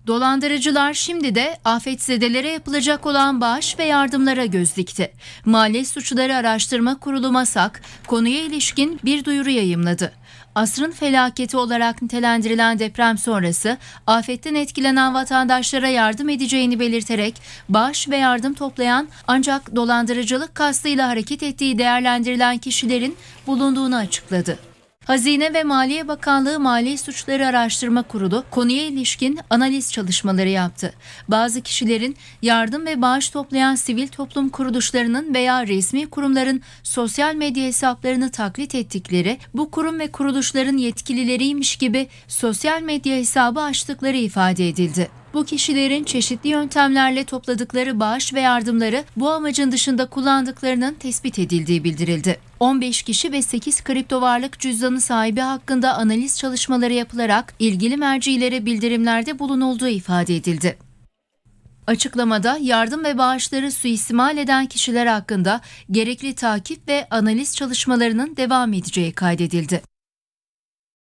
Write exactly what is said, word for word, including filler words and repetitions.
Dolandırıcılar şimdi de afetzedelere yapılacak olan bağış ve yardımlara göz dikti. Mali Suçları Araştırma Kurulu MASAK, konuya ilişkin bir duyuru yayımladı. Asrın felaketi olarak nitelendirilen deprem sonrası afetten etkilenen vatandaşlara yardım edeceğini belirterek bağış ve yardım toplayan ancak dolandırıcılık kastıyla hareket ettiği değerlendirilen kişilerin bulunduğunu açıkladı. Hazine ve Maliye Bakanlığı Mali Suçları Araştırma Kurulu konuya ilişkin analiz çalışmaları yaptı. Bazı kişilerin yardım ve bağış toplayan sivil toplum kuruluşlarının veya resmi kurumların sosyal medya hesaplarını taklit ettikleri, bu kurum ve kuruluşların yetkilileriymiş gibi sosyal medya hesabı açtıkları ifade edildi. Bu kişilerin çeşitli yöntemlerle topladıkları bağış ve yardımları bu amacın dışında kullandıklarının tespit edildiği bildirildi. on beş kişi ve sekiz kripto varlık cüzdanı sahibi hakkında analiz çalışmaları yapılarak ilgili mercilere bildirimlerde bulunulduğu ifade edildi. Açıklamada yardım ve bağışları suistimal eden kişiler hakkında gerekli takip ve analiz çalışmalarının devam edeceği kaydedildi.